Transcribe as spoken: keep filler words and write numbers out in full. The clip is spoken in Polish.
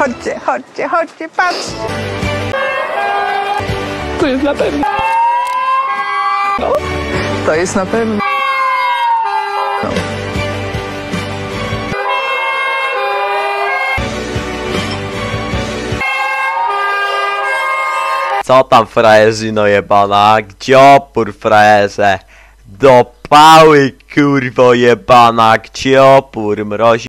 Chodźcie, chodźcie, chodźcie, patrzcie. To jest na pewno. No. To jest na pewno. No. Co tam, frajerzyno jebana? Gdzie opór, frajerze? Do pały, kurwo jebana, gdzie opór, mrozi?